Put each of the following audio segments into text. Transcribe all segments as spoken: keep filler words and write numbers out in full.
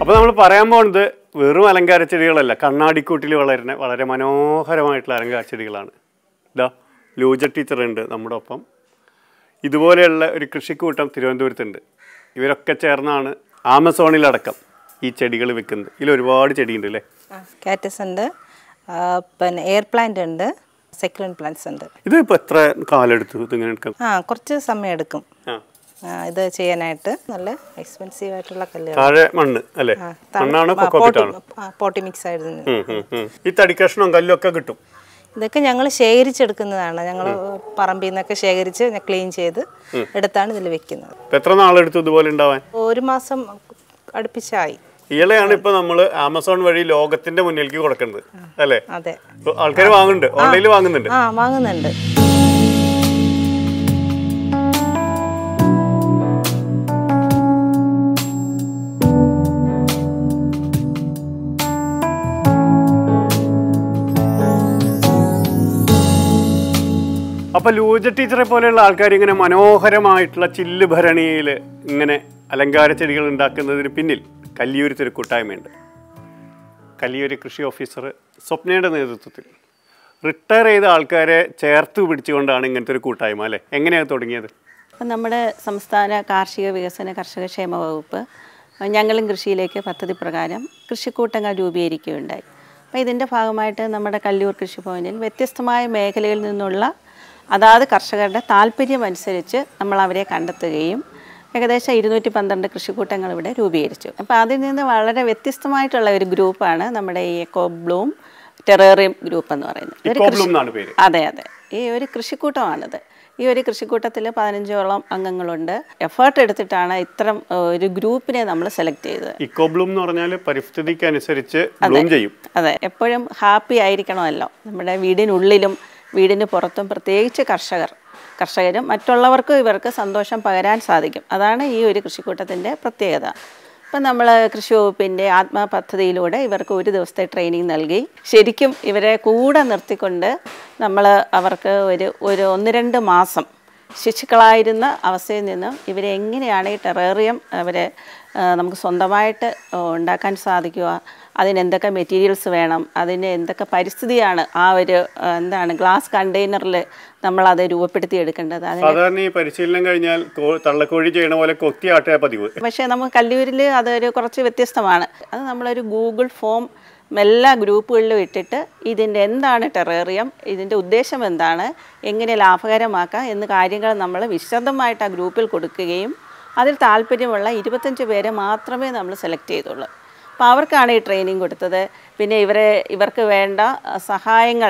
അപ്പോൾ നമ്മൾ പറയാൻ പോകുന്നത് വെറും അലങ്കാര ചെടികളല്ല, കണ്ണാടിക്കൂട്ടിൽ വളരുന്ന വളരെ മനോഹരമായിട്ടുള്ള അലങ്കാര ചെടികളാണ്. ഇതാ ലൂജ ടീച്ചറുണ്ട് നമ്മുടെ ഒപ്പം. ഇതുപോലെയുള്ള ഒരു കൃഷിക്കൂട്ടം തിരുവനന്തപുരത്തുണ്ട്. ഇവരൊക്കെ ചേർന്നാണ് ആമസോണിലടക്കം ഈ ചെടികൾ വെക്കുന്നത്. ഇതിൽ ഒരുപാട് ചെടിയുണ്ട് അല്ലേ? കാറ്റസ് ഉണ്ട്, പിന്നെ എയർ പ്ലാന്റ് ഉണ്ട്, സെക്യുലന്റ് പ്ലാന്റ്സ് ഉണ്ട്. ഇത് ഇപ്പോൾ എത്ര കാലം എടുത്തു ഇതിങ്ങനെ എടുക്കാം? ആ കുറച്ച് സമയം എടുക്കും ഇത് ചെയ്യാനായിട്ട്. നല്ല എക്സ്പെൻസീവ് ആയിട്ടുള്ള കല്ലുകൾ. താഴെ മണ്ണ് അല്ലേ? മണ്ണാണ് പോട്ടി മിക്സ് ആയിരുന്നു. ഈ തടിക്കഷ്ണവും കല്ലൊക്കെ കിട്ടും. ഇതൊക്കെ ഞങ്ങൾ ശേഖരിച്ചെടുക്കുന്നതാണ്. ഞങ്ങൾ പറമ്പിൽ നിന്നൊക്കെ ശേഖരിച്ച് ക്ലീൻ ചെയ്ത് എടുത്താണ് ഇതിൽ വെക്കുന്നത്. എത്ര നാളെടുത്തു ഇതുപോലെ ഉണ്ടാവാൻ? ഒരു മാസം അടുപ്പിച്ചായി. ഇളയാണ് ഇപ്പൊ നമ്മള് ആമസോൺ വഴി ലോകത്തിന്റെ മുന്നിലേക്ക് കൊടുക്കുന്നത് അല്ലേ? അതെ. ആൾക്കാർ വാങ്ങുന്നുണ്ട്, ഓൺലൈനിൽ വാങ്ങുന്നുണ്ട്. ആ വാങ്ങുന്നുണ്ട്. അപ്പോൾ ലൂജ ടീച്ചറെ പോലെയുള്ള ആൾക്കാർ ഇങ്ങനെ മനോഹരമായിട്ടുള്ള ചില്ല് ഭരണിയിൽ ഇങ്ങനെ അലങ്കാര ചെടികൾ ഉണ്ടാക്കുന്നതിന് പിന്നിൽ കല്ലിയൂരത്തൊരു കൂട്ടായ്മയുണ്ട്. കല്ലിയൂർ കൃഷി ഓഫീസർ സ്വപ്നയുടെ നേതൃത്വത്തിൽ റിട്ടയർ ചെയ്ത ആൾക്കാരെ ചേർത്ത് പിടിച്ചുകൊണ്ടാണ് ഇങ്ങനത്തെ ഒരു കൂട്ടായ്മ അല്ലേ? എങ്ങനെയാണ് തുടങ്ങിയത്? അപ്പം നമ്മുടെ സംസ്ഥാന കാർഷിക വികസന കർഷക ക്ഷേമ വകുപ്പ് ഞങ്ങളും കൃഷിയിലേക്ക് പദ്ധതി പ്രകാരം കൃഷിക്കൂട്ടങ്ങൾ രൂപീകരിക്കുകയുണ്ടായി. അപ്പോൾ ഇതിൻ്റെ ഭാഗമായിട്ട് നമ്മുടെ കല്ലിയൂർ കൃഷിഭവനിൽ വ്യത്യസ്തമായ മേഖലയിൽ നിന്നുള്ള അതാത് കർഷകരുടെ താല്പര്യം അനുസരിച്ച് നമ്മൾ അവരെ കണ്ടെത്തുകയും ഏകദേശം ഇരുന്നൂറ്റി പന്ത്രണ്ട് കൃഷിക്കൂട്ടങ്ങൾ ഇവിടെ രൂപീകരിച്ചു. അപ്പോൾ അതിൽ നിന്ന് വളരെ വ്യത്യസ്തമായിട്ടുള്ള ഒരു ഗ്രൂപ്പാണ് നമ്മുടെ ഈ എക്കോ ബ്ലൂം ടെറേറിയം ഗ്രൂപ്പ് എന്ന് പറയുന്നത്. അതെ അതെ ഈ ഒരു കൃഷിക്കൂട്ടമാണിത്. ഈ ഒരു കൃഷിക്കൂട്ടത്തിൽ പതിനഞ്ചോളം അംഗങ്ങളുണ്ട്. എഫേർട്ട് എടുത്തിട്ടാണ് ഇത്തരം ഒരു ഗ്രൂപ്പിനെ നമ്മൾ സെലക്ട് ചെയ്തത്. ഇക്കോ ബ്ലൂം എന്ന് പറഞ്ഞാൽ പരിസ്ഥിതിക്ക് അനുസരിച്ച് ബ്ലൂം ചെയ്യും. അതെ, എപ്പോഴും ഹാപ്പി ആയിരിക്കണമല്ലോ. നമ്മുടെ വീടിനുള്ളിലും വീടിന് പുറത്തും പ്രത്യേകിച്ച് കർഷകർ കർഷകരും മറ്റുള്ളവർക്കും ഇവർക്ക് സന്തോഷം പകരാൻ സാധിക്കും. അതാണ് ഈ ഒരു കൃഷിക്കൂട്ടത്തിൻ്റെ പ്രത്യേകത. ഇപ്പം നമ്മൾ കൃഷി വകുപ്പിൻ്റെ ആത്മാ പദ്ധതിയിലൂടെ ഇവർക്ക് ഒരു ദിവസത്തെ ട്രെയിനിങ് നൽകി ശരിക്കും ഇവരെ കൂടെ നിർത്തിക്കൊണ്ട് നമ്മൾ അവർക്ക് ഒരു ഒരു ഒന്ന് രണ്ട് മാസം ശിശുക്കളായിരുന്ന അവസ്ഥയിൽ നിന്നും ഇവരെ എങ്ങനെയാണ് ഈ ടെറേറിയം അവരെ നമുക്ക് സ്വന്തമായിട്ട് ഉണ്ടാക്കാൻ സാധിക്കുക, അതിനെന്തൊക്കെ മെറ്റീരിയൽസ് വേണം, അതിന് എന്തൊക്കെ പരിസ്ഥിതിയാണ് ആ ഒരു എന്താണ് ഗ്ലാസ് കണ്ടെയ്നറിൽ നമ്മളത് രൂപപ്പെടുത്തി എടുക്കേണ്ടത്. സാധാരണ ഈ പരിശീലനം കഴിഞ്ഞാൽ തള്ളക്കോഴി ചെയ്യണ പോലെ കൊത്തിയാട്ട പതിവ്. പക്ഷേ നമുക്ക് കല്ലൂരിൽ അതൊരു കുറച്ച് വ്യത്യസ്തമാണ്. അത് നമ്മളൊരു ഗൂഗിൾ ഫോം എല്ലാ ഗ്രൂപ്പുകളിലും ഇട്ടിട്ട് ഇതിൻ്റെ എന്താണ് ടെറേറിയം, ഇതിൻ്റെ ഉദ്ദേശം എന്താണ്, എങ്ങനെ ലാഭകരമാക്കാം എന്ന കാര്യങ്ങൾ നമ്മൾ വിശദമായിട്ട് ആ ഗ്രൂപ്പിൽ കൊടുക്കുകയും അതിൽ താല്പര്യമുള്ള ഇരുപത്തഞ്ച് പേരെ മാത്രമേ നമ്മൾ സെലക്ട് ചെയ്തുള്ളൂ. അപ്പോൾ അവർക്കാണ് ഈ ട്രെയിനിങ് കൊടുത്തത്. പിന്നെ ഇവരെ ഇവർക്ക് വേണ്ട സഹായങ്ങൾ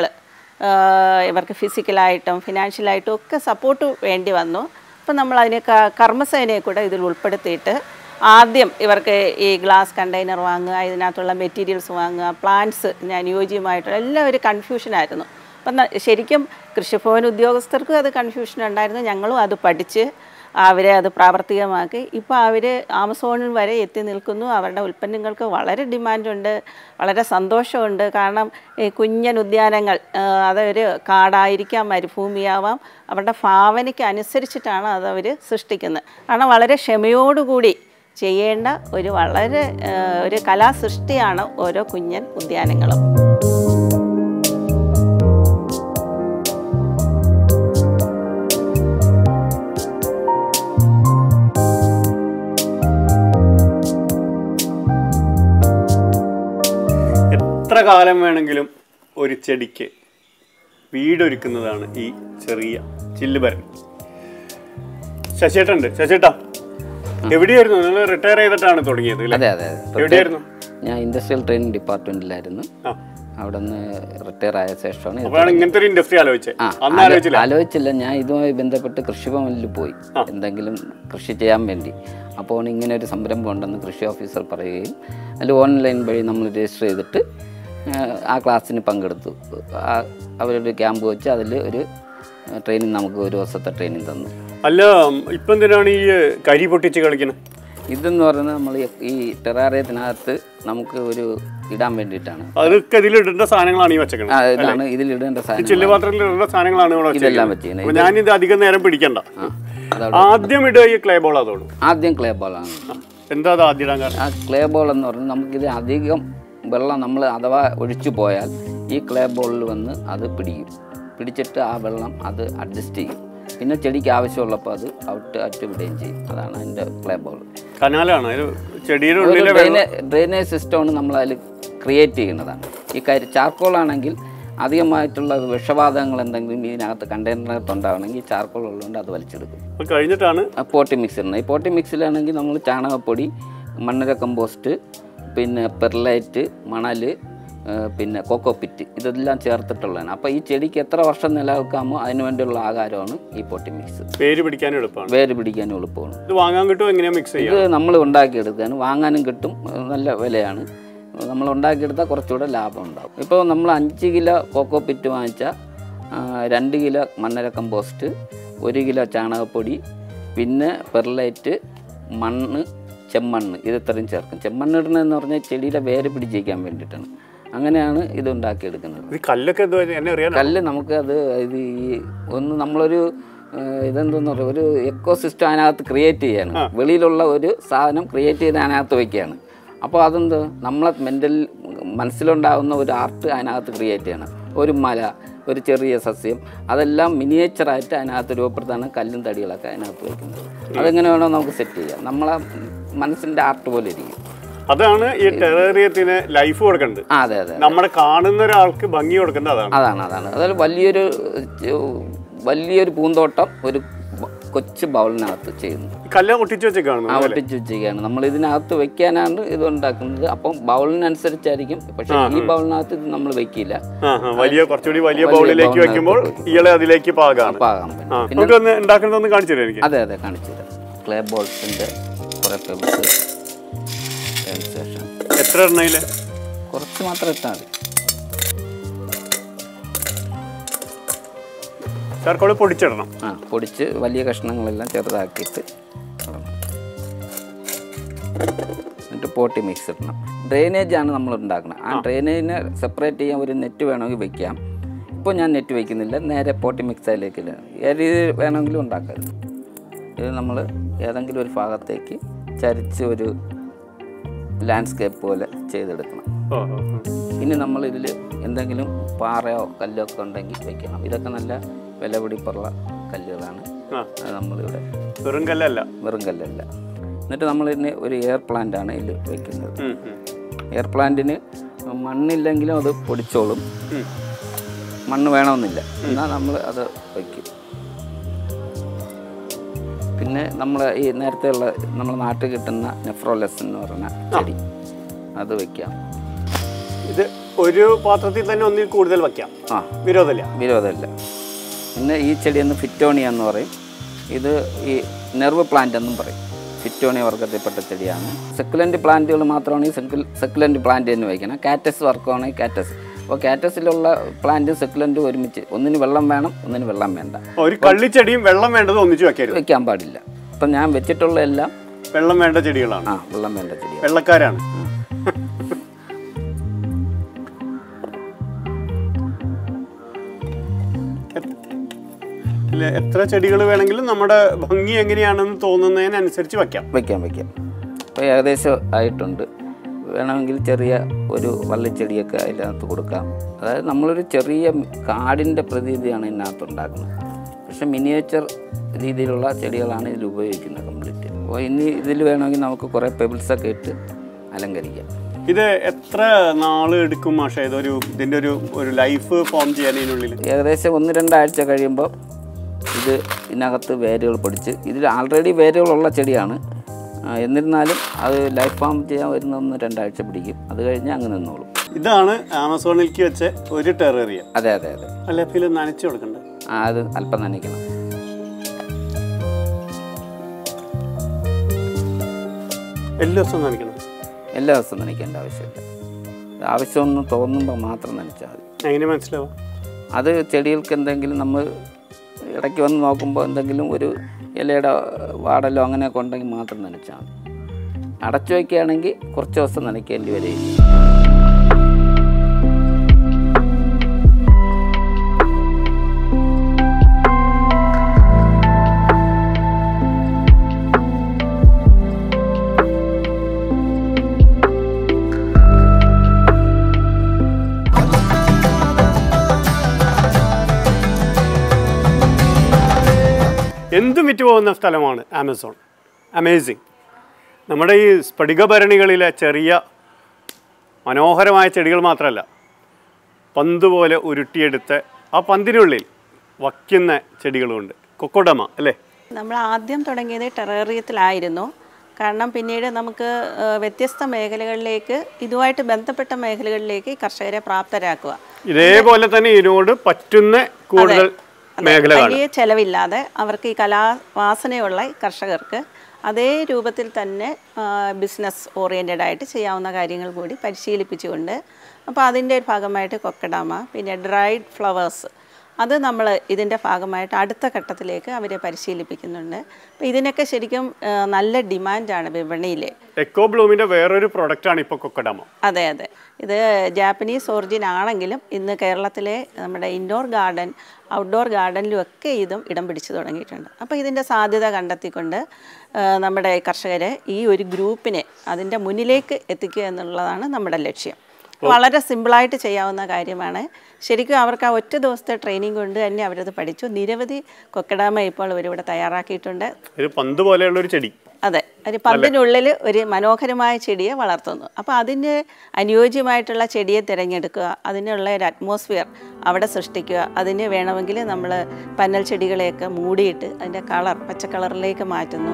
ഇവർക്ക് ഫിസിക്കലായിട്ടും ഫിനാൻഷ്യലായിട്ടും ഒക്കെ സപ്പോർട്ട് വേണ്ടി വന്നു. അപ്പോൾ നമ്മൾ അതിനെ കർമ്മസേനയെ കൂടെ ഇതിൽ ഉൾപ്പെടുത്തിയിട്ട് ആദ്യം ഇവർക്ക് ഈ ഗ്ലാസ് കണ്ടെയ്നർ വാങ്ങുക, ഇതിനകത്തുള്ള മെറ്റീരിയൽസ് വാങ്ങുക, പ്ലാന്റ്സ് ഞാൻ അനുയോജ്യമായിട്ടുള്ള എല്ലാം ഒരു കൺഫ്യൂഷനായിരുന്നു. അപ്പം ശരിക്കും കൃഷിഭവൻ ഉദ്യോഗസ്ഥർക്കും അത് കൺഫ്യൂഷൻ ഉണ്ടായിരുന്നു. ഞങ്ങളും അത് പഠിച്ച് അവരെ അത് പ്രാവർത്തികമാക്കി ഇപ്പോൾ അവർ ആമസോണിൽ വരെ എത്തി നിൽക്കുന്നു. അവരുടെ ഉൽപ്പന്നങ്ങൾക്ക് വളരെ ഡിമാൻഡുണ്ട്, വളരെ സന്തോഷമുണ്ട്. കാരണം ഈ കുഞ്ഞൻ ഉദ്യാനങ്ങൾ അതൊരു കാടായിരിക്കാം, മരുഭൂമിയാവാം, അവരുടെ ഭാവനയ്ക്ക് അനുസരിച്ചിട്ടാണ് അതവർ സൃഷ്ടിക്കുന്നത്. കാരണം വളരെ ക്ഷമയോടുകൂടി ചെയ്യേണ്ട ഒരു വളരെ ഒരു കലാസൃഷ്ടിയാണ് ഓരോ കുഞ്ഞൻ ഉദ്യാനങ്ങളും. എത്ര കാലം വേണമെങ്കിലും ഒരു ചെടിക്ക് വീടൊരുക്കുന്നതാണ് ഈ ചെറിയ ചില്ലുഭരണി. ശശിയേട്ടുണ്ട്. ശശിയേട്ടാ, എവിടെയായിരുന്നു നിങ്ങൾ? റിട്ടയർ ചെയ്തിട്ടാണ് തുടങ്ങിയത്? അതെ അതെ എവിടെയായിരുന്നു? ഞാൻ ഇൻഡസ്ട്രിയൽ ട്രെയിനിങ് ഡിപ്പാർട്ട്മെന്റിലായിരുന്നു. അവിടെ നിന്ന് റിട്ടയർ ആയ ശേഷമാണ് ഇങ്ങനത്തെ ഒരു ഇൻഡസ്ട്രി ആലോചിച്ചത്. ആലോചിച്ചില്ല, ഞാൻ ഇതുമായി ബന്ധപ്പെട്ട് കൃഷിഭവനിൽ പോയി എന്തെങ്കിലും കൃഷി ചെയ്യാൻ വേണ്ടി. അപ്പോൾ ഇങ്ങനെ ഒരു സംരംഭം ഉണ്ടെന്ന് കൃഷി ഓഫീസർ പറയുകയും അതിൽ ഓൺലൈൻ വഴി നമ്മൾ രജിസ്റ്റർ ചെയ്തിട്ട് ആ ക്ലാസ്സിന് പങ്കെടുത്തു. അവരൊരു ക്യാമ്പ് വെച്ച് അതിൽ ഒരു ട്രെയിനിങ് നമുക്ക് ഒരു ദിവസത്തെ ട്രെയിനിങ് തന്നു. അല്ല, ഇപ്പം എന്തിനാണ് ഈ കരി പൊട്ടിച്ച് കളിക്കുന്നത്? ഇതെന്ന് പറയുന്നത് നമ്മൾ ഈ ടെറാറിയത്തിനകത്ത് നമുക്ക് ഒരു ഇടാൻ വേണ്ടിയിട്ടാണ്. അതൊക്കെ ഇതിലിടേണ്ട സാധനങ്ങളാണ് ഈ വെച്ചേക്കുന്നത്. ഇതാണ് ഇതിലിടേണ്ട സാധനം, ചില്ലുപാത്രത്തിൽ ഇടേണ്ട സാധനങ്ങളാണ് ഇതെല്ലാം വെച്ചിരിക്കുന്നത്. ഞാനിത് അധികം നേരം പിടിക്കണ്ട. ആദ്യം ഇടുക ഈ ക്ലേ ബോൾ. അതോട് ആദ്യം ക്ലേ ബോളാണ്. എന്താ അത് ആദ്യം ഇടാൻ കാരണം? ആ ക്ലേ ബോൾ എന്ന് പറഞ്ഞാൽ നമുക്കിത് അധികം വെള്ളം നമ്മൾ അഥവാ ഒഴിച്ചു പോയാൽ ഈ ക്ലേ ബോളിൽ വന്ന് അത് പിടിക്കും. പിടിച്ചിട്ട് ആ വെള്ളം അത് അഡ്ജസ്റ്റ് ചെയ്യും. പിന്നെ ചെടിക്ക് ആവശ്യമുള്ളപ്പോൾ അത് ഔട്ട് അറ്റ് വിടുകയും ചെയ്യും. അതാണ് അതിൻ്റെ ക്ലേ ബോൾ. കനാലാണ് ചെടിയുടെ ഉള്ളിലെ ഡ്രെയിനേജ് സിസ്റ്റമാണ് നമ്മൾ അതിൽ ക്രിയേറ്റ് ചെയ്യുന്നതാണ്. ഈ കരി ചാർക്കോളാണെങ്കിൽ അധികമായിട്ടുള്ള വിഷവാതകങ്ങൾ എന്തെങ്കിലും ഇതിനകത്ത് കണ്ടെയ്നറിനകത്ത് ഉണ്ടാവണമെങ്കിൽ ചാർക്കോൾ ഉള്ളതുകൊണ്ട് അത് വലിച്ചെടുക്കും. കഴിഞ്ഞിട്ടാണ് പോട്ടി മിക്സ് ഇടുന്നത്. ഈ പോട്ടി മിക്സിലാണെങ്കിൽ നമ്മൾ ചാണകപ്പൊടി, മണ്ണര കമ്പോസ്റ്റ്, പിന്നെ പെർലൈറ്റ്, മണൽ, പിന്നെ കോക്കോപ്പിറ്റ് ഇതെല്ലാം ചേർത്തിട്ടുള്ളതാണ്. അപ്പോൾ ഈ ചെടിക്ക് എത്ര വർഷം നിലനിൽക്കാമോ അതിന് വേണ്ടിയുള്ള ആഹാരമാണ് ഈ പോട്ടി മിക്സ്. വേര് പിടിക്കാനും എളുപ്പമാണ്. വേര് പിടിക്കാനും എളുപ്പമാണ്. ഇത് വാങ്ങാൻ കിട്ടും? എങ്ങനെയാണ് മിക്സ് ചെയ്യുക? ഇത് നമ്മൾ ഉണ്ടാക്കിയെടുക്കാൻ വാങ്ങാനും കിട്ടും, നല്ല വിലയാണ്. നമ്മൾ ഉണ്ടാക്കിയെടുത്താൽ കുറച്ചുകൂടെ ലാഭം ഉണ്ടാകും. ഇപ്പോൾ നമ്മൾ അഞ്ച് കിലോ കോക്കോപ്പിറ്റ് വാങ്ങിച്ചാൽ രണ്ട് കിലോ മണ്ണര കമ്പോസ്റ്റ്, ഒരു കിലോ ചാണകപ്പൊടി, പിന്നെ പെർലൈറ്റ്, മണ്ണ്, ചെമ്മണ്ണ് ഇത് ഇത്രയും ചേർക്കും. ചെമ്മണ്ണ് ഇടണമെന്ന് പറഞ്ഞാൽ ചെടിയുടെ വേര് പിടിച്ചേക്കാൻ വേണ്ടിയിട്ടാണ്. അങ്ങനെയാണ് ഇത് ഉണ്ടാക്കിയെടുക്കുന്നത്. കല്ലൊക്കെ കല്ല് നമുക്ക് അത് ഇത് ഈ ഒന്ന് നമ്മളൊരു ഇതെന്തെന്ന് പറയുക ഒരു എക്കോ സിസ്റ്റം അതിനകത്ത് ക്രിയേറ്റ് ചെയ്യാണ്. വെളിയിലുള്ള ഒരു സാധനം ക്രിയേറ്റ് ചെയ്ത് അതിനകത്ത് വയ്ക്കുകയാണ്. അപ്പോൾ അതെന്ത് നമ്മളെ മെൻ്റൽ മനസ്സിലുണ്ടാകുന്ന ഒരു ആർട്ട് അതിനകത്ത് ക്രിയേറ്റ് ചെയ്യണം. ഒരു മല, ഒരു ചെറിയ സസ്യം, അതെല്ലാം മിനിയേച്ചറായിട്ട് അതിനകത്ത് രൂപപ്പെടുത്താണ് കല്ലും തടികളൊക്കെ അതിനകത്ത് വയ്ക്കുന്നത്. അതെങ്ങനെ വേണോ നമുക്ക് സെറ്റ് ചെയ്യാം. നമ്മളെ മനസ്സിൻ്റെ ആർട്ട് പോലെ ഇരിക്കും. അതാണ് ഈ ടെറേറിയത്തിന് ലൈഫ് കൊടുക്കേണ്ടത്. അതെ അതെ, നമ്മുടെ കാണുന്ന ഒരാൾക്ക് ഭംഗി കൊടുക്കേണ്ടത് അതാണ് അതാണ് അതാണ് അതായത് വലിയൊരു വലിയൊരു പൂന്തോട്ടം ഒരു കൊച്ചു ബൗളിനകത്ത് ചെയ്യുന്നു. കല്ല് ഒട്ടിച്ച് വെച്ചേക്കാണ്. ആ ഒട്ടിച്ച് വെച്ചേക്കാണ്. നമ്മൾ ഇതിനകത്ത് വെക്കാനാണ് ഇത് ഉണ്ടാക്കുന്നത്. അപ്പം ബൗളിനനുസരിച്ചായിരിക്കും. പക്ഷെ ഈ ബൗളിനകത്ത് ഇത് നമ്മൾ വെക്കില്ല. വലിയ കുറച്ചുകൂടി വലിയ ബൗളിലേക്ക് വെക്കുമ്പോൾ ഇയാളെ അതിലേക്ക് പാകാം പാകാം. ഉണ്ടാക്കുന്നതൊന്ന് കാണിച്ചു തരാം എനിക്ക്. അതെ അതെ കാണിച്ചു തരാം. ക്ലേ ബോൾസിന്റെ കുറെ പെബിൾസ് ശേഷം എത്ര എണ്ണയില് കുറച്ച് മാത്രം ഇട്ടാൽ മതി. ചാർക്കോൾ പൊടിച്ചിടണം. ആ പൊടിച്ച് വലിയ കഷ്ണങ്ങളെല്ലാം ചെറുതാക്കിയിട്ട് ഇടണം. എന്നിട്ട് പോട്ടി മിക്സ് ഇടണം. ഡ്രെയിനേജാണ് നമ്മൾ ഉണ്ടാക്കുന്നത്. ആ ഡ്രെയിനേജിനെ സെപ്പറേറ്റ് ചെയ്യാൻ ഒരു നെറ്റ് വേണമെങ്കിൽ വെക്കാം. ഇപ്പോൾ ഞാൻ നെറ്റ് വയ്ക്കുന്നില്ല, നേരെ പോട്ടി മിക്സിലേക്ക് ഏത് രീതിയിൽ വേണമെങ്കിലും ഉണ്ടാക്കാം. ഇത് നമ്മൾ ഏതെങ്കിലും ഒരു ഭാഗത്തേക്ക് ചരിച്ച് ഒരു ലാൻഡ്സ്കേപ്പ് പോലെ ചെയ്തെടുക്കണം. ഇനി നമ്മൾ ഇതിൽ എന്തെങ്കിലും പാറയോ കല്ലോ ഒക്കെ ഉണ്ടെങ്കിൽ വെക്കണം. ഇതൊക്കെ നല്ല വില പിടിപ്പുള്ള കല്ലുകളാണ്. അത് നമ്മളിവിടെ വെറും കല്ലല്ല വെറും കല്ലല്ല. എന്നിട്ട് നമ്മളിതിന് ഒരു എയർ പ്ലാന്റാണ് ഇതിൽ വെക്കുന്നത്. എയർ പ്ലാന്റിന് മണ്ണില്ലെങ്കിലും അത് പൊടിച്ചോളും. മണ്ണ് വേണമെന്നില്ല, എന്നാൽ നമ്മൾ അത് വയ്ക്കും. പിന്നെ നമ്മൾ ഈ നേരത്തെ ഉള്ള നമ്മൾ നാട്ടിൽ കിട്ടുന്ന നെഫ്രോലെസ് എന്ന് പറഞ്ഞ ചെടി അത് വയ്ക്കാം. ഇത് ഒരു പാത്രത്തിൽ തന്നെ ഒന്നിൽ കൂടുതൽ വയ്ക്കാം. ആ വിരോധമില്ല വിരോധമില്ല. പിന്നെ ഈ ചെടി ഒന്ന് ഫിറ്റോണിയ എന്ന് പറയും. ഇത് ഈ നെർവ് പ്ലാന്റ് എന്നും പറയും. ഫിറ്റോണിയ വർഗത്തിൽപ്പെട്ട ചെടിയാണ്. സെക്കുലൻ്റ് പ്ലാന്റുകൾ മാത്രമാണ് ഈ സെക്കു സെക്കുലൻ്റ് പ്ലാന്റ് എന്ന് വയ്ക്കണം. കാറ്റസ് വർക്കമാണ് ഈ കാറ്റസ്. അപ്പോൾ കാറ്റസിലുള്ള പ്ലാന്റും സെക്കുലൻ്റും ഒരുമിച്ച്, ഒന്നിന് വെള്ളം വേണം, ഒന്നിന് വെള്ളം വേണ്ട. ഒരു കള്ളിച്ചെടിയും വെള്ളം വേണ്ടത് ഒന്നിച്ച് വെക്കരുത്, വെക്കാൻ പാടില്ല. അപ്പം ഞാൻ വെച്ചിട്ടുള്ള എല്ലാം വെള്ളം വേണ്ട ചെടികളാണ്. ആ വെള്ളം വേണ്ട ചെടികൾ, വെള്ളക്കാരാണ്. എത്ര ചെടികൾ വേണമെങ്കിലും നമ്മുടെ ഭംഗി എങ്ങനെയാണെന്ന് തോന്നുന്നതിനനുസരിച്ച് വയ്ക്കാം വയ്ക്കാം വയ്ക്കാം അപ്പോൾ ഏകദേശം ആയിട്ടുണ്ട്. വേണമെങ്കിൽ ചെറിയ ഒരു വള്ളിച്ചെടിയൊക്കെ അതിനകത്ത് കൊടുക്കാം. അതായത് നമ്മളൊരു ചെറിയ കാടിൻ്റെ പ്രതീതിയാണ് ഇതിനകത്ത് ഉണ്ടാക്കുന്നത്. പക്ഷെ മിനിയേച്ചർ രീതിയിലുള്ള ചെടികളാണ് ഇതിൽ ഉപയോഗിക്കുന്നത് കംപ്ലീറ്റ്. അപ്പോൾ ഇനി ഇതിൽ വേണമെങ്കിൽ നമുക്ക് കുറേ പെബിൾസൊക്കെ ഇട്ട് അലങ്കരിക്കാം. ഇത് എത്ര നാൾ എടുക്കും മാഷേ ഇതൊരു ഇതിൻ്റെ ഒരു ഒരു ലൈഫ് ഫോം ചെയ്യാനതിനുള്ളിൽ? ഏകദേശം ഒന്ന് രണ്ടാഴ്ച കഴിയുമ്പോൾ ഇത് ഇതിനകത്ത് വേരുകൾ പൊടിച്ച്, ഇതിൽ ആൾറെഡി വേരുകളുള്ള ചെടിയാണ്. എന്നിരുന്നാലും അത് ലൈഫ് ഫോം ചെയ്യാൻ വരുന്ന ഒന്ന് രണ്ടാഴ്ച പിടിക്കും. അത് കഴിഞ്ഞ് അങ്ങ് നിന്നോളും. ഇതാണ് ആമസോണിലേക്ക് വെച്ച ഒരു ടെറേറിയ. അതെ അതെ അതെ. അല്ല പിന്നെ നനച്ചു കൊടുക്കണ്ടേ? ആ അത് അല്പം നനയ്ക്കണം. എല്ലാ ദിവസവും നനയ്ക്കണം? എല്ലാ ദിവസവും നനയ്ക്കേണ്ട ആവശ്യമില്ല. ആവശ്യമൊന്നും തോന്നുമ്പോൾ മാത്രം നനച്ചാൽ മതി. എങ്ങനെ മനസ്സിലാവും? അത് ചെടികൾക്ക് എന്തെങ്കിലും നമ്മൾ ഇടയ്ക്ക് വന്ന് നോക്കുമ്പോൾ എന്തെങ്കിലും ഒരു ഇലയുടെ വാടലോ അങ്ങനെയൊക്കെ ഉണ്ടെങ്കിൽ മാത്രം നനച്ചാൽ മതി. അടച്ചു വയ്ക്കുകയാണെങ്കിൽ കുറച്ച് ദിവസം നനയ്ക്കേണ്ടി വരികയില്ല. എന്തും വിറ്റ് പോകുന്ന സ്ഥലമാണ് ആമസോൺ. അമേസിങ്. നമ്മുടെ ഈ സ്ഫടികഭരണികളിലെ ചെറിയ മനോഹരമായ ചെടികൾ മാത്രമല്ല, പന്ത് പോലെ ഉരുട്ടിയെടുത്ത് ആ പന്തിനുള്ളിൽ വയ്ക്കുന്ന ചെടികളുമുണ്ട്. കൊക്കോഡമ അല്ലേ? നമ്മൾ ആദ്യം തുടങ്ങിയത് ടെറേറിയത്തിലായിരുന്നു. കാരണം പിന്നീട് നമുക്ക് വ്യത്യസ്ത മേഖലകളിലേക്ക്, ഇതുമായിട്ട് ബന്ധപ്പെട്ട മേഖലകളിലേക്ക് കർഷകരെ പ്രാപ്തരാക്കുക. ഇതേപോലെ തന്നെ ഇതിനോട് പറ്റുന്ന കൂടുതൽ മേഖലകൾ, വലിയ ചെലവില്ലാതെ അവർക്ക് ഈ കലാവാസനയുള്ള കർഷകർക്ക് അതേ രൂപത്തിൽ തന്നെ ബിസിനസ് ഓറിയൻറ്റഡ് ആയിട്ട് ചെയ്യാവുന്ന കാര്യങ്ങൾ കൂടി പരിശീലിപ്പിച്ചുകൊണ്ട്, അപ്പോൾ അതിൻ്റെ ഒരു ഭാഗമായിട്ട് കൊക്കഡാമ, പിന്നെ ഡ്രൈഡ് ഫ്ലവേഴ്സ്, അത് നമ്മൾ ഇതിൻ്റെ ഭാഗമായിട്ട് അടുത്ത ഘട്ടത്തിലേക്ക് അവരെ പരിശീലിപ്പിക്കുന്നുണ്ട്. അപ്പോൾ ഇതിനൊക്കെ ശരിക്കും നല്ല ഡിമാൻഡാണ് വിപണിയിൽ. എക്കോ ബ്ലൂമിൻ്റെ വേറൊരു പ്രൊഡക്റ്റാണ് ഇപ്പോൾ കൊക്കഡാമ. അതെ അതെ, ഇത് ജാപ്പനീസ് ഒറിജിൻ ആണെങ്കിലും ഇന്ന് കേരളത്തിലെ നമ്മുടെ ഇൻഡോർ ഗാർഡൻ, ഔട്ട്ഡോർ ഗാർഡനിലും ഒക്കെ ഇതും ഇടം പിടിച്ചു തുടങ്ങിയിട്ടുണ്ട്. അപ്പോൾ ഇതിൻ്റെ സാധ്യത കണ്ടെത്തിക്കൊണ്ട് നമ്മുടെ കർഷകരെ ഈ ഒരു ഗ്രൂപ്പിനെ അതിൻ്റെ മുന്നിലേക്ക് എത്തിക്കുക എന്നുള്ളതാണ് നമ്മുടെ ലക്ഷ്യം. വളരെ സിമ്പിളായിട്ട് ചെയ്യാവുന്ന കാര്യമാണ്. ശരിക്കും അവർക്ക് ആ ഒറ്റ ദിവസത്തെ ട്രെയിനിങ് കൊണ്ട് തന്നെ അവരത് പഠിച്ചു. നിരവധി കൊക്കഡാമ ഇപ്പോൾ അവരിവിടെ തയ്യാറാക്കിയിട്ടുണ്ട്. ഒരു പന്ത് പോലെയുള്ള ഒരു ചെടി. അതെ, ഒരു പന്തിനുള്ളിൽ ഒരു മനോഹരമായ ചെടിയെ വളർത്തുന്നു. അപ്പോൾ അതിന് അനുയോജ്യമായിട്ടുള്ള ചെടിയെ തിരഞ്ഞെടുക്കുക, അതിനുള്ള ഒരു അറ്റ്മോസ്ഫിയർ അവിടെ സൃഷ്ടിക്കുക. അതിന് വേണമെങ്കിൽ നമ്മൾ പന്നൽ ചെടികളെയൊക്കെ മൂടിയിട്ട് അതിൻ്റെ കളർ പച്ച കളറിലേക്ക് മാറ്റുന്നു.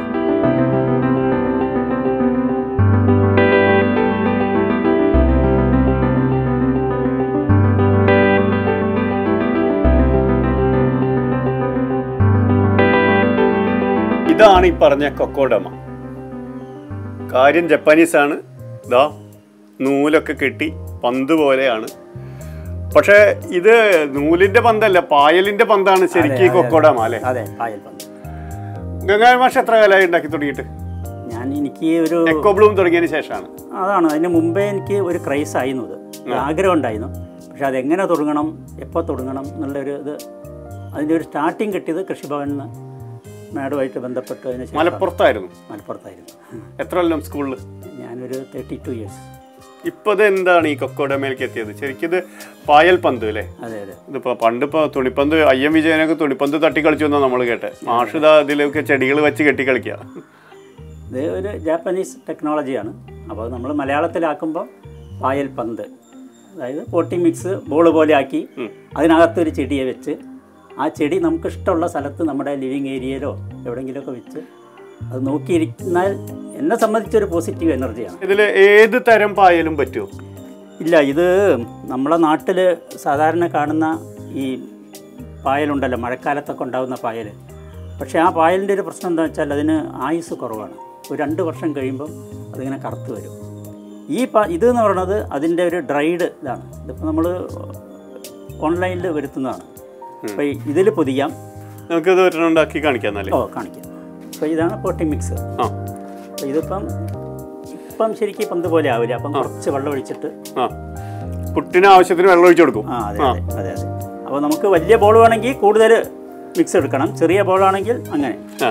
ഇതാണ് ഈ പറഞ്ഞ കൊക്കോഡമ. കാര്യം ജപ്പാനീസാണ്. ഇതാ നൂലൊക്കെ കെട്ടി പന്ത് പോലെയാണ്. പക്ഷേ ഇത് നൂലിന്റെ പന്തല്ല, പായലിന്റെ പന്താണ് ശരിക്കും കൊക്കോഡമ അല്ലേ? അതെ, പായൽ പന്ത്. ഗംഗാധരൻ മാഷ് എത്ര കാലമായി ഉണ്ടാക്കി തുടങ്ങിയിട്ട്? ഞാൻ എനിക്ക് ഒരു എക്കോ ബ്ലൂം തുടങ്ങിയതിന് ശേഷമാണ്. അതാണ്, അതിന് മുമ്പേ എനിക്ക് ഒരു ക്രൈസ് ആയിരുന്നു, ഇത് ആഗ്രഹം ഉണ്ടായിരുന്നു. പക്ഷെ അതെങ്ങനെ തുടങ്ങണം, എപ്പോൾ തുടങ്ങണം എന്നുള്ളൊരു ഇത്, അതിൻ്റെ ഒരു സ്റ്റാർട്ടിങ് കിട്ടിയത് കൃഷിഭവനിൽ നിന്ന് മാഡുമായിട്ട് ബന്ധപ്പെട്ടതിന് ശേഷം. മലപ്പുറത്തായിരുന്നു? മലപ്പുറത്തായിരുന്നു. എത്ര കൊല്ലം സ്കൂളിൽ? ഞാനൊരു തേർട്ടി ടു ഇയേഴ്സ്. ഇപ്പോൾ ഇത് എന്താണ് ഈ കൊക്കോഡമയിലേക്ക് എത്തിയത്? ശരിക്കും ഇത് പായൽ പന്ത് അല്ലേ? അതെ അതെ. ഇതിപ്പോൾ പണ്ടിപ്പോൾ തുണിപ്പന്ത്, ഐ എം വിജയനൊക്കെ തുണിപ്പന്ത് തട്ടി കളിച്ചു എന്നാണ് നമ്മൾ കേട്ടെ. മാഷിത ഇതിലൊക്കെ ചെടികൾ വെച്ച് കെട്ടി കളിക്കുക. ഇത് ഒരു ജാപ്പനീസ് ടെക്നോളജിയാണ്. അപ്പോൾ നമ്മൾ മലയാളത്തിലാക്കുമ്പോൾ പായൽ പന്ത്, അതായത് പോട്ടി മിക്സ് ബോൾ പോലെ ആക്കി അതിനകത്തൊരു ചെടിയെ വെച്ച് ആ ചെടി നമുക്കിഷ്ടമുള്ള സ്ഥലത്ത് നമ്മുടെ ലിവിങ് ഏരിയയിലോ എവിടെയെങ്കിലുമൊക്കെ വെച്ച് അത് നോക്കിയിരിന്നാൽ എന്നെ സംബന്ധിച്ചൊരു പോസിറ്റീവ് എനർജിയാണ്. ഇതിൽ ഏത് തരം പായലും പറ്റുമോ? ഇല്ല, ഇത് നമ്മളെ നാട്ടിൽ സാധാരണ കാണുന്ന ഈ പായലുണ്ടല്ലോ, മഴക്കാലത്തൊക്കെ ഉണ്ടാകുന്ന പായൽ. പക്ഷേ ആ പായലിൻ്റെ ഒരു പ്രശ്നം എന്താ വെച്ചാൽ അതിന് ആയുസ് കുറവാണ്. ഒരു രണ്ട് വർഷം കഴിയുമ്പം അതിങ്ങനെ കറുത്ത് വരും. ഈ പാ ഇതെന്ന് പറയുന്നത് അതിൻ്റെ ഒരു ഡ്രൈഡ് ഇതാണ്. ഇതിപ്പോൾ നമ്മൾ ഓൺലൈനിൽ വരുത്തുന്നതാണ്. അപ്പോൾ ഇതിൽ പൊതിയാം. നമുക്കിത് ഉണ്ടാക്കി കാണിക്കാം. ഓ കാണിക്കാം. അപ്പോൾ ഇതാണ് പോട്ടി മിക്സ്. ആ, അപ്പോൾ ഇതിപ്പം ഇപ്പം ശരിക്കും പന്ത് പോലെ ആവില്ല. അപ്പം കുറച്ച് വെള്ളം ഒഴിച്ചിട്ട് ആ പുട്ടിന് ആവശ്യത്തിന് വെള്ളം ഒഴിച്ചു കൊടുക്കും. ആ അതെ അതെ അതെ അതെ. അപ്പോൾ നമുക്ക് വലിയ ബോൾ വേണമെങ്കിൽ കൂടുതൽ മിക്സ് എടുക്കണം, ചെറിയ ബോളാണെങ്കിൽ അങ്ങനെ. ആ,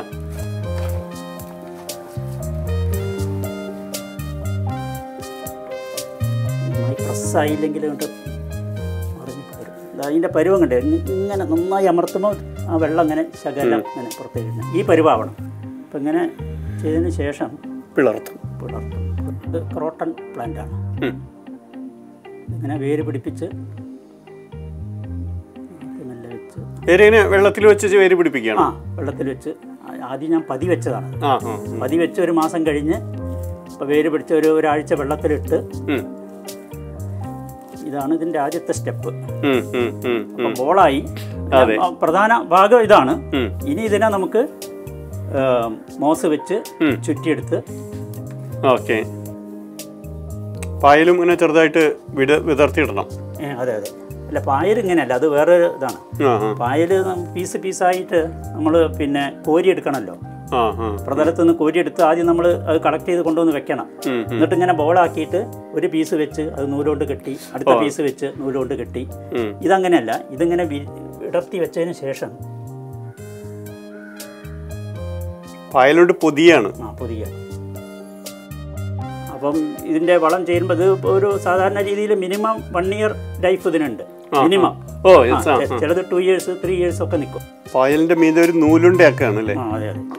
പ്രസ് ആയില്ലെങ്കിൽ കൊണ്ട് അതിൻ്റെ പരുവം കണ്ടേ, ഇങ്ങനെ നന്നായി അമർത്തുമ്പോൾ ആ വെള്ളം ഇങ്ങനെ ശകലം ഇങ്ങനെ പുറത്തേക്ക് ഈ പരുവാവണം. അപ്പം ഇങ്ങനെ ചെയ്തതിന് ശേഷം പിളർത്തും പിളർത്തും. ഇത് ക്രോട്ടൺ പ്ലാന്റാണ്. ഇങ്ങനെ വേര് പിടിപ്പിച്ച് മെല്ലെ വെച്ച് വേര് വെള്ളത്തിൽ വെച്ച് വേര് പിടിപ്പിക്കുകയാണ്. ആ വെള്ളത്തിൽ വെച്ച് ആദ്യം ഞാൻ പതി വെച്ചതാണ്. പതി വെച്ച് ഒരു മാസം കഴിഞ്ഞ് ഇപ്പോൾ വേര് പിടിച്ച് ഒരു ഒരാഴ്ച വെള്ളത്തിലിട്ട്, ഇതാണ് ഇതിൻ്റെ ആദ്യത്തെ സ്റ്റെപ്പ്. അപ്പം ബോളായി. പ്രധാന ഭാഗം ഇതാണ്. ഇനി ഇതിനെ നമുക്ക് മോസ് വെച്ച് ചുറ്റിയെടുത്ത്. ഓക്കെ, പായലും ഇങ്ങനെ ചെറുതായിട്ട് വിട വിതർത്തിയിടണം. അതെ അതെ. അല്ല, പായൽ ഇങ്ങനെയല്ല, അത് വേറൊരു ഇതാണ്. പായൽ പീസ് പീസായിട്ട് നമ്മൾ പിന്നെ കോരിയെടുക്കണമല്ലോ. പ്രതലത്ത് നിന്ന് കോരിയെടുത്ത് ആദ്യം നമ്മൾ അത് കളക്ട് ചെയ്ത് കൊണ്ടുവന്ന് വെക്കണം. എന്നിട്ട് ഇങ്ങനെ ബോളാക്കിയിട്ട് ഒരു പീസ് വെച്ച് അത് നൂലുകൊണ്ട് കെട്ടി, അടുത്ത പീസ് വെച്ച് നൂലുകൊണ്ട് കെട്ടി. ഇതങ്ങനെയല്ല, ഇതിങ്ങനെ വിടർത്തി വെച്ചതിന് ശേഷം പായലോട്ട് പൊതിയാണ്. ആ പൊതിയ. അപ്പം ഇതിൻ്റെ വളം ചെയ്യുമ്പോൾ ഇത് ഒരു സാധാരണ രീതിയിൽ മിനിമം വൺ ഇയർ ലൈഫ് ഇതിനുണ്ട്. മിനിമം. ചിലത് ടു ഇയേഴ്സ് ത്രീ ഇയേഴ്സ് ഒക്കെ നിൽക്കും. പായലിന്റെ മീതെ ഒരു നൂലുണ്ടയാക്കാണ് അല്ലേ? ആ അതെ അതെ.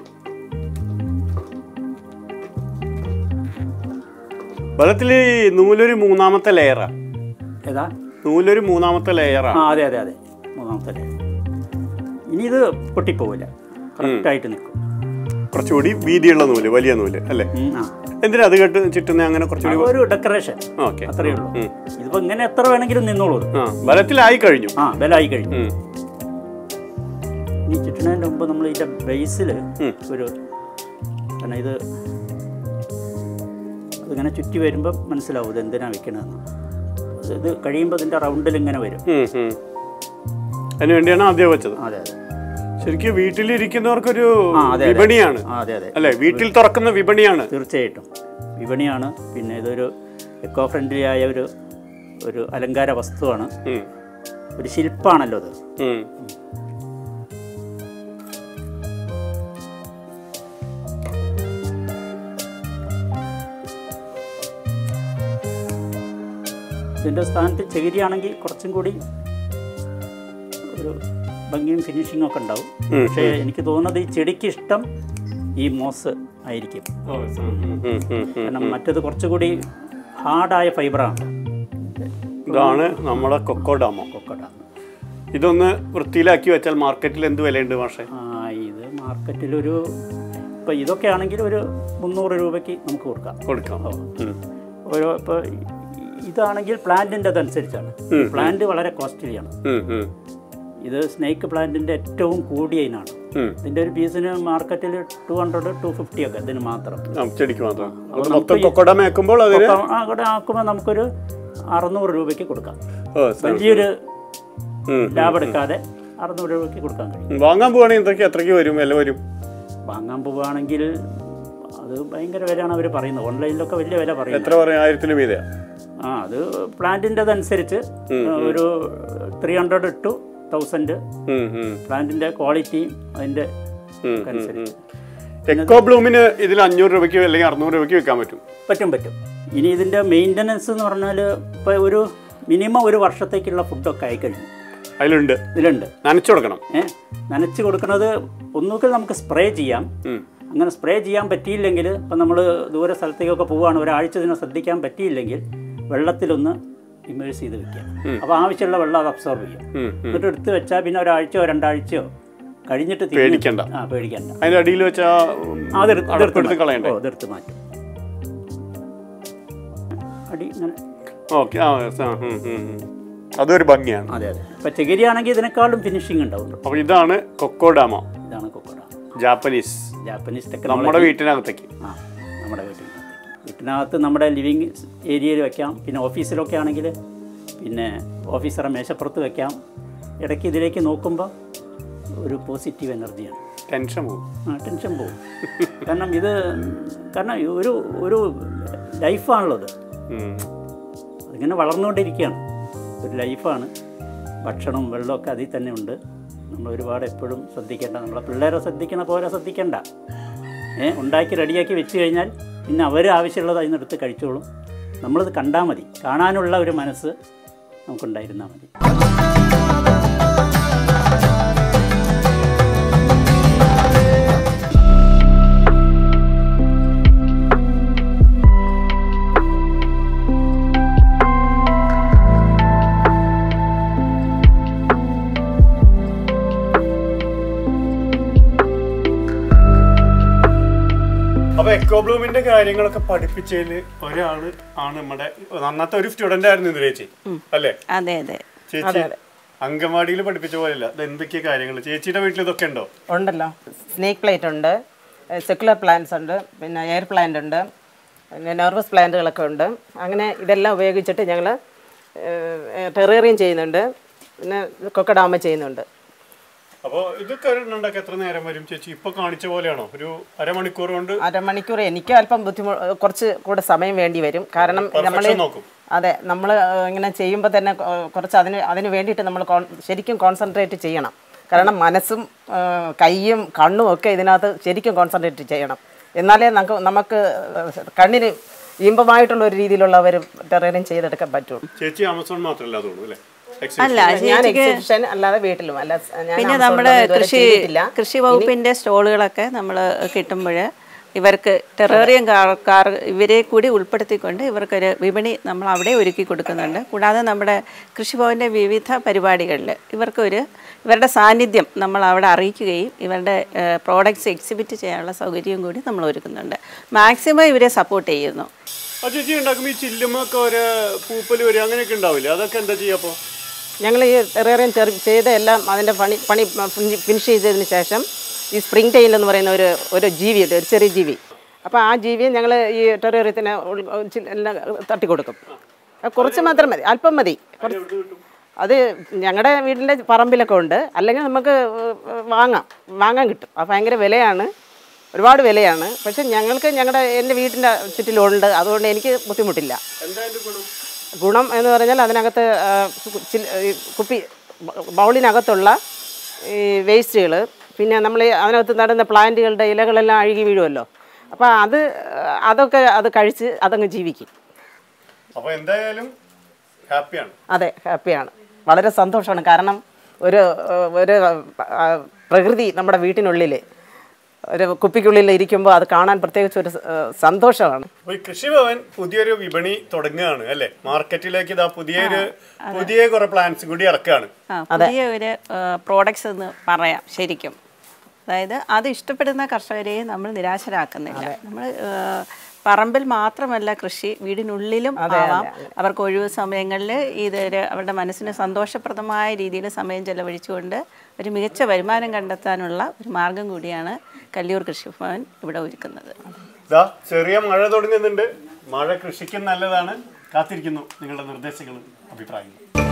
ബലത്തില് നൂലൊരു മൂന്നാമത്തെ ലെയറാ. ഏതാ? നൂലൊരു മൂന്നാമത്തെ ലെയറാ. ആ അതെ അതെ അതെ, മൂന്നാമത്തെ ലെയർ. ഇനി ഇത് പൊട്ടിപ്പോവില്ല, കറക്റ്റായിട്ട് നിൽക്കും. കുറച്ചുകൂടി വീതിയുള്ള നൂല്, വലിയ നൂല് അല്ലേ? എന്തിനാ അത് കേട്ട് ചുറ്റുന്ന? അങ്ങനെ കുറച്ചുകൂടി ഒരു ഡെക്കറേഷൻ, ഓക്കെ, അത്രയേ ഉള്ളൂ. ഇതിപ്പോ ഇങ്ങനെ എത്ര വേണമെങ്കിലും നിന്നോളൂ. ബലത്തിലായി കഴിഞ്ഞു. ആ ബലമായി കഴിഞ്ഞു. ഇനി ചുറ്റുന്നതിൻ്റെ മുമ്പ് നമ്മൾ ഇതിന്റെ ബേസിൽ ഒരു, കാരണം ഇത് അതിങ്ങനെ ചുറ്റി വരുമ്പോൾ മനസ്സിലാവും ഇത് എന്തിനാ വെക്കണമെന്ന്. ഇത് കഴിയുമ്പോൾ ഇതിന്റെ റൗണ്ടിൽ ഇങ്ങനെ വരും. അതിന് വേണ്ടിയാണ് ആദ്യം വെച്ചത്. അതെ അതെ. ശരിക്കും വീട്ടിലിരിക്കുന്നവർക്കൊരു വിപണിയാണ് അല്ലെ? വീട്ടിൽ തുറക്കുന്ന വിപണിയാണ്. തീർച്ചയായിട്ടും വിപണിയാണ്. പിന്നെ ഇതൊരു എക്കോ ഫ്രണ്ട്ലി ആയ ഒരു ഒരു അലങ്കാര വസ്തുവാണ്, ഒരു ശില്പാണല്ലോ അത്. ഇതിൻ്റെ സ്ഥാനത്ത് ചകിരിയാണെങ്കിൽ കുറച്ചും കൂടി ഒരു ഭംഗിയും ഫിനിഷിങ്ങും ഒക്കെ ഉണ്ടാവും. പക്ഷേ എനിക്ക് തോന്നുന്നത് ഈ ചെടിക്ക് ഇഷ്ടം ഈ മോസ് ആയിരിക്കും. കാരണം മറ്റേത് കുറച്ചുകൂടി ഹാർഡായ ഫൈബറാണ്. ഇതാണ് നമ്മുടെ കൊക്കോഡാമോ. കൊക്കോഡാമോ ഇതൊന്ന് വൃത്തിയിലാക്കി വെച്ചാൽ മാർക്കറ്റിൽ എന്ത് വിലയുണ്ട് മാഷേ? ആ ഇത് മാർക്കറ്റിലൊരു, ഇപ്പം ഇതൊക്കെ ആണെങ്കിൽ ഒരു മുന്നൂറ് രൂപയ്ക്ക് നമുക്ക് കൊടുക്കാം കൊടുക്കാം ഓരോ. ഇപ്പോൾ ഇതാണെങ്കിൽ പ്ലാന്റിൻ്റെ അതനുസരിച്ചാണ്. പ്ലാന്റ് വളരെ കോസ്റ്റ്ലിയാണ്. ഇത് സ്നേക്ക് പ്ലാന്റിന്റെ ഏറ്റവും കൂടിയ ഇനാണ്. ഇതിന്റെ ഒരു പീസിന് മാർക്കറ്റിൽ ടു ഹൺഡ്രഡ് ടു ഫിഫ്റ്റി ഒക്കെ ഇതിന് മാത്രം, ചെടിക്ക് മാത്രം. അവിടെ ആക്കുമ്പോൾ നമുക്കൊരു അറുന്നൂറ് രൂപയ്ക്ക് കൊടുക്കാം. വലിയൊരു ലാഭം എടുക്കാതെ അറുന്നൂറ് രൂപയ്ക്ക് കൊടുക്കാൻ കഴിയും. വാങ്ങാൻ പോവുകയാണെങ്കിൽ എത്രയ്ക്ക് വരും? വില വരും? വാങ്ങാൻ പോവുകയാണെങ്കിൽ അത് ഭയങ്കര വിലയാണ് അവർ പറയുന്നത്. ഓൺലൈനിലൊക്കെ വലിയ വില പറയും. എത്ര പറയും? ആയിരത്തിന് മീതെയാ? ആ അത് പ്ലാന്റിൻ്റെ അതനുസരിച്ച് ഒരു ത്രീ ഹൺഡ്രഡ് ടു തൗസൻഡ് പ്ലാന്റിന്റെ ക്വാളിറ്റിയും അതിന്റെ അനുസരിച്ച്. എക്കോ ബ്ലൂമിന് ഇതിൽ അഞ്ഞൂറ് രൂപയ്ക്ക് അല്ലെങ്കിൽ അറുന്നൂറ് രൂപയ്ക്ക് വിൽക്കാൻ പറ്റും? പറ്റും പറ്റും. ഇനി ഇതിന്റെ മെയിൻ്റനൻസ് എന്ന് പറഞ്ഞാൽ ഇപ്പോൾ ഒരു മിനിമം ഒരു വർഷത്തേക്കുള്ള ഫുഡൊക്കെ ആയിക്കഴിഞ്ഞു. അതിലുണ്ട് ഇതിലുണ്ട്. നനച്ചു കൊടുക്കണം. ഏഹ് നനച്ച് കൊടുക്കുന്നത് ഒന്നുകിൽ നമുക്ക് സ്പ്രേ ചെയ്യാം. അങ്ങനെ സ്പ്രേ ചെയ്യാൻ പറ്റിയില്ലെങ്കിൽ, ഇപ്പം നമ്മൾ ദൂര സ്ഥലത്തേക്കൊക്കെ പോവുകയാണ്, ഒരാഴ്ച ഇതിനെ ശ്രദ്ധിക്കാൻ പറ്റിയില്ലെങ്കിൽ വെള്ളത്തിലൊന്ന് ഇമേഴ്സ് ചെയ്ത് വെക്കാം. അപ്പോൾ ആവശ്യമുള്ള വെള്ളം അത് അബ്സോർവ് ചെയ്യും. എന്നിട്ട് എടുത്ത് വെച്ചാൽ പിന്നെ ഒരാഴ്ചയോ രണ്ടാഴ്ചയോ കഴിഞ്ഞിട്ട് പേടിക്കണ്ട. ആ പേടിക്കണ്ട. അതിൻ്റെ അടിയിൽ വെച്ചാൽ അതെടുത്ത് കളയണ്ടേ? അതെടുത്ത് മാറ്റും. അടി ഇങ്ങനെ. ഓക്കെ, അതൊരു ഭംഗിയാണ്. അതെ അതെ. ഇപ്പം ചകിരിയാണെങ്കിൽ ഇതിനേക്കാളും ഫിനിഷിംഗ് ഉണ്ടാവും. അപ്പോൾ ഇതാണ് കൊക്കോഡാമോ. ഇതാണ് കൊക്കോഡാമോ, ജാപ്പനീസ്. Japanese technology. നമ്മുടെ വീട്ടിനകത്തേക്ക്. ആ നമ്മുടെ വീട്ടിൽ വീട്ടിനകത്ത് നമ്മുടെ ലിവിങ് ഏരിയയിൽ വെക്കാം. പിന്നെ ഓഫീസിലൊക്കെ ആണെങ്കിൽ പിന്നെ ഓഫീസറെ മേശപ്പുറത്ത് വെക്കാം. ഇടയ്ക്ക് ഇതിലേക്ക് നോക്കുമ്പോൾ ഒരു പോസിറ്റീവ് എനർജിയാണ്. ടെൻഷൻ പോകും. ആ ടെൻഷൻ പോകും. കാരണം ഇത് കാരണം ഒരു ഒരു ലൈഫാണല്ലോ അത്. അതിങ്ങനെ വളർന്നുകൊണ്ടിരിക്കുകയാണ്. ഒരു ലൈഫാണ്. ഭക്ഷണവും വെള്ളമൊക്കെ അതിൽ തന്നെ ഉണ്ട്. നമ്മൾ ഒരുപാട് എപ്പോഴും ശ്രദ്ധിക്കേണ്ട, നമ്മളെ പിള്ളേരെ ശ്രദ്ധിക്കണ പോലെ ശ്രദ്ധിക്കേണ്ട. ഏ ഉണ്ടാക്കി റെഡിയാക്കി വെച്ച് കഴിഞ്ഞാൽ പിന്നെ അവർ ആവശ്യമുള്ളത് അതിൽ നിന്ന് എടുത്ത് കഴിച്ചോളും. നമ്മളിത് കണ്ടാൽ മതി. കാണാനുള്ള ഒരു മനസ്സ് നമുക്കുണ്ടായിരുന്നാൽ മതി. അപ്പൊ എക്കോ ബ്ലൂമിന്റെ കാര്യങ്ങളൊക്കെ പഠിപ്പിച്ചതിൽ ഒരാള് ആണ് നമ്മുടെ അന്നത്തെ ഒരു സ്റ്റുഡന്റ് ആയിരുന്നു ഇന്ദ്ര ചേച്ചി അല്ലേ? അതെ അതെ. ചേച്ചി അങ്കമാടിയിൽ പഠിപ്പിച്ച പോലെയല്ല. ഇത് എന്തൊക്കെയാ കാര്യങ്ങൾ? ചേച്ചിയുടെ വീട്ടിൽ ഇതൊക്കെ ഉണ്ടോ? ഉണ്ടല്ലോ. സ്നേക്ക് പ്ലേറ്റ് ഉണ്ട്, സെക്കുലർ പ്ലാന്റ്സ് ഉണ്ട്, പിന്നെ എയർ പ്ലാന്റ് ഉണ്ട്, പിന്നെ നെർവസ് പ്ലാന്റുകളൊക്കെ ഉണ്ട്. അങ്ങനെ ഇതെല്ലാം ഉപയോഗിച്ചിട്ട് ഞങ്ങൾ ടെറേറിയം ചെയ്യുന്നുണ്ട്, പിന്നെ കൊക്കഡാമ ചെയ്യുന്നുണ്ട്. അപ്പോൾ ഇതൊക്കെ ഉണ്ടാക്കി എത്ര നേരം വരും ചേച്ചി? ഇപ്പൊ കാണിച്ച പോലെയാണോ? ഒരു അരമണിക്കൂർ കൊണ്ട്? അരമണിക്കൂർ. എനിക്ക് അല്പം ബുദ്ധിമുട്ട്, കുറച്ച് കൂടെ സമയം വേണ്ടി വരും. കാരണം നമ്മൾ അതെ നമ്മൾ ഇങ്ങനെ ചെയ്യുമ്പോൾ തന്നെ കുറച്ച് അതിന് അതിന് വേണ്ടിയിട്ട് നമ്മൾ ശരിക്കും കോൺസെൻട്രേറ്റ് ചെയ്യണം. കാരണം മനസ്സും കൈയും കണ്ണും ഒക്കെ ഇതിനകത്ത് ശരിക്കും കോൺസെൻട്രേറ്റ് ചെയ്യണം. എന്നാലേ നമുക്ക് നമുക്ക് കണ്ണിന് ഇമ്പമായിട്ടുള്ള ഒരു രീതിയിലുള്ള ഒരു ടെറേറിയം ചെയ്തെടുക്കാൻ പറ്റുള്ളൂ. ചേച്ചി ആമസോൺ മാത്രമല്ല തോന്നുന്നു അല്ലേ? അല്ല ഞാൻ ചേച്ചിക്ക് എക്സിബിഷൻ അല്ലാതെ വീട്ടിലും അല്ല ഞാൻ പിന്നെ ആമസോണിലൊന്നും നമ്മുടെ ഇതുവരെ കൃഷി ചെയ്തിട്ടില്ല. കൃഷി വകുപ്പിൻ്റെ സ്റ്റോളുകളൊക്കെ നമ്മൾ കിട്ടുമ്പോൾ ഇവർക്ക് ടെറേറിയം കാർ ഇവരെ കൂടി ഉൾപ്പെടുത്തിക്കൊണ്ട് ഇവർക്കൊരു വിപണി നമ്മൾ അവിടെ ഒരുക്കി കൊടുക്കുന്നുണ്ട്. കൂടാതെ നമ്മുടെ കൃഷിഭവൻ്റെ വിവിധ പരിപാടികളിൽ ഇവർക്കൊരു ഇവരുടെ സാന്നിധ്യം നമ്മൾ അവിടെ അറിയിക്കുകയും ഇവരുടെ പ്രോഡക്റ്റ്സ് എക്സിബിറ്റ് ചെയ്യാനുള്ള സൗകര്യവും കൂടി നമ്മൾ ഒരുക്കുന്നുണ്ട്. മാക്സിമം ഇവരെ സപ്പോർട്ട് ചെയ്യുന്നു. ആ ചേച്ചി ഉണ്ടാക്കുമ്പോൾ ഈ ചില്ലുമൊക്കെ ഒരു പൂപ്പൽ വരും അങ്ങനെയൊക്കെ ഉണ്ടാവില്ലേ? അതൊക്കെ എന്താ ചെയ്യുക അപ്പോൾ? ഞങ്ങൾ ഈ ടെറേറിയം ചെറു ചെയ്ത എല്ലാം അതിൻ്റെ പണി പണി ഫിനിഷ് ചെയ്തതിന് ശേഷം ഈ സ്പ്രിംഗ് ടൈൽ എന്ന് പറയുന്ന ഒരു ഒരു ജീവിയുണ്ട്, ഒരു ചെറിയ ജീവി. അപ്പോൾ ആ ജീവിയെ ഞങ്ങൾ ഈ ടെറേറിയത്തിന് എല്ലാം തട്ടിക്കൊടുക്കും. കുറച്ച് മാത്രം മതി, അല്പം മതി. അത് ഞങ്ങളുടെ വീടിൻ്റെ പറമ്പിലൊക്കെ ഉണ്ട്, അല്ലെങ്കിൽ നമുക്ക് വാങ്ങാം വാങ്ങാൻ കിട്ടും. അത് ഭയങ്കര വിലയാണ്, ഒരുപാട് വിലയാണ്. പക്ഷെ ഞങ്ങൾക്ക് ഞങ്ങളുടെ എൻ്റെ വീട്ടിൻ്റെ ചുറ്റിലുണ്ട്, അതുകൊണ്ട് എനിക്ക് ബുദ്ധിമുട്ടില്ല. ഗുണം എന്ന് പറഞ്ഞാൽ അതിനകത്ത് കുപ്പി ബൗളിനകത്തുള്ള ഈ വേസ്റ്റുകൾ, പിന്നെ നമ്മൾ അതിനകത്ത് നടുന്ന പ്ലാന്റുകളുടെ ഇലകളെല്ലാം അഴുകി വീഴുമല്ലോ, അപ്പോൾ അത് അതൊക്കെ അത് കഴിച്ച് അതങ്ങ് ജീവിക്കും. അപ്പോൾ എന്തായാലും ഹാപ്പിയാണ്. അതെ, ഹാപ്പിയാണ്, വളരെ സന്തോഷമാണ്. കാരണം ഒരു ഒരു പ്രകൃതി നമ്മുടെ വീട്ടിനുള്ളിൽ ഒരു കുപ്പിക്കുള്ളിൽ ഇരിക്കുമ്പോൾ അത് കാണാൻ പ്രത്യേകിച്ച് ഒരു സന്തോഷമാണ്. ഈ കൃഷിഭവൻ പുതിയൊരു വിപണി തുടങ്ങുകയാണ് അല്ലേ? മാർക്കറ്റിലേക്ക് ഇതാ പുതിയൊരു പുതിയ കുറെ പ്ലാന്റ്സ് കൂടി ഇറക്കുകയാണ്. പുതിയ ഒരു പ്രോഡക്ട്സ് എന്ന് പറയാം ശരിക്കും. അതായത് അത് ഇഷ്ടപ്പെടുന്ന കർഷകരെ നമ്മൾ നിരാശരാക്കുന്നില്ല. നമ്മൾ പറമ്പിൽ മാത്രമല്ല കൃഷി, വീടിനുള്ളിലും ആവാം. അവർക്ക് ഒഴിവ് സമയങ്ങളിൽ ഇതൊരു അവരുടെ മനസ്സിന് സന്തോഷപ്രദമായ രീതിയിൽ സമയം ചെലവഴിച്ചുകൊണ്ട് ഒരു മികച്ച വരുമാനം കണ്ടെത്താനുള്ള ഒരു മാർഗം കൂടിയാണ് കല്ലിയൂർ കൃഷിഭവൻ ഇവിടെ ഒരുക്കുന്നത്. ഇതാ ചെറിയ മഴ തുടങ്ങുന്നുണ്ട്. മഴ കൃഷിക്കും നല്ലതാണ്. കാത്തിരിക്കുന്നു നിങ്ങളുടെ നിർദ്ദേശങ്ങളും അഭിപ്രായങ്ങളും.